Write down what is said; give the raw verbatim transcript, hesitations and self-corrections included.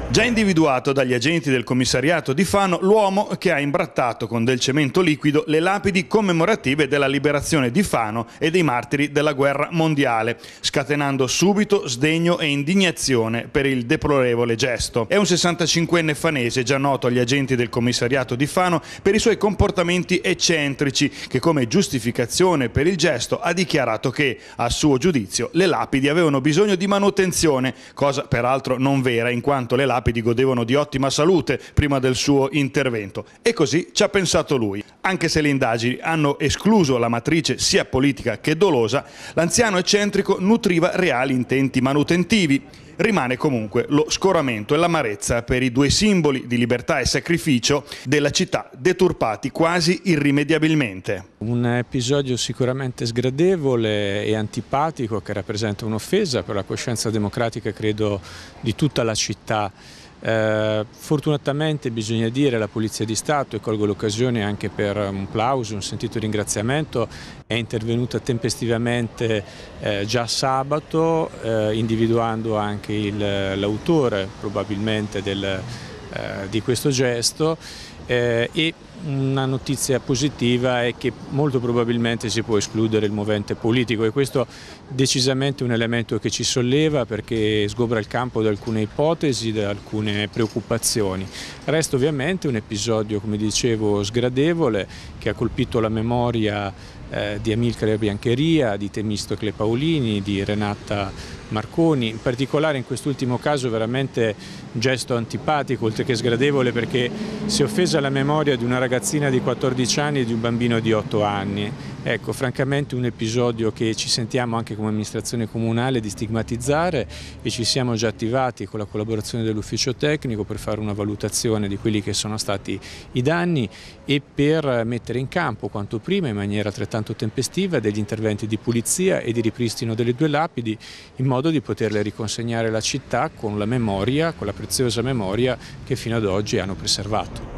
Già individuato dagli agenti del commissariato di Fano l'uomo che ha imbrattato con del cemento liquido le lapidi commemorative della liberazione di Fano e dei martiri della guerra mondiale, scatenando subito sdegno e indignazione per il deplorevole gesto. È un sessantacinquenne fanese già noto agli agenti del commissariato di Fano per i suoi comportamenti eccentrici che come giustificazione per il gesto ha dichiarato che, a suo giudizio, le lapidi avevano bisogno di manutenzione, cosa peraltro non vera in quanto le lapidi lapidi godevano di ottima salute prima del suo intervento e così ci ha pensato lui. Anche se le indagini hanno escluso la matrice sia politica che dolosa, l'anziano eccentrico nutriva reali intenti manutentivi. Rimane comunque lo scoramento e l'amarezza per i due simboli di libertà e sacrificio della città deturpati quasi irrimediabilmente. Un episodio sicuramente sgradevole e antipatico che rappresenta un'offesa per la coscienza democratica, credo, di tutta la città. Eh, fortunatamente bisogna dire la Polizia di Stato, e colgo l'occasione anche per un plauso, un sentito ringraziamento, è intervenuta tempestivamente eh, già sabato, eh, individuando anche l'autore probabilmente del, eh, di questo gesto. Eh, e una notizia positiva è che molto probabilmente si può escludere il movente politico, e questo decisamente è un elemento che ci solleva perché sgobra il campo da alcune ipotesi, da alcune preoccupazioni. Resta ovviamente un episodio, come dicevo, sgradevole che ha colpito la memoria eh, di Amilcare Biancheria, di Temistocle Paolini, di Renata Marconi. In particolare in quest'ultimo caso veramente un gesto antipatico oltre che sgradevole, perché si è offesa la memoria di una ragazzina di quattordici anni e di un bambino di otto anni. Ecco, francamente un episodio che ci sentiamo anche come amministrazione comunale di stigmatizzare, e ci siamo già attivati con la collaborazione dell'ufficio tecnico per fare una valutazione di quelli che sono stati i danni e per mettere in campo quanto prima in maniera altrettanto tempestiva degli interventi di pulizia e di ripristino delle due lapidi, in modo di poterle riconsegnare alla città con la memoria, con la preziosa memoria che fino ad oggi hanno preservato.